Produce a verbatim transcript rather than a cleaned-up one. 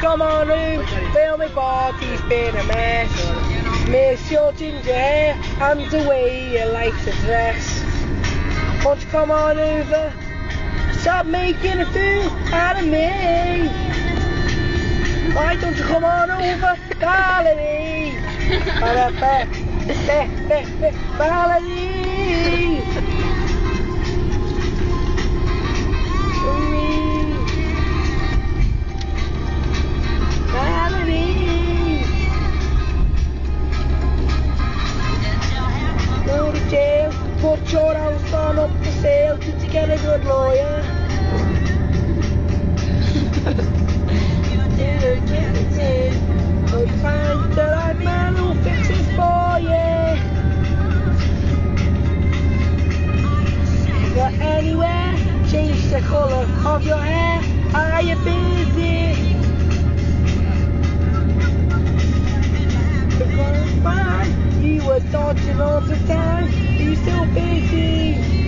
come on home? Well, my body's been a mess. Miss your ginger hair and the way you like to dress. Won't you come on over? Stop making a fool out of me. Why don't you come on over, Valerie? Valerie! Valerie! Go to jail, put your house on up for sale. Did you get a good lawyer? I'll find the right man who'll fix it for you. Got anywhere? Change the colour of your hair. Are you busy? Because fine, you were dodging all the time. Are you still busy?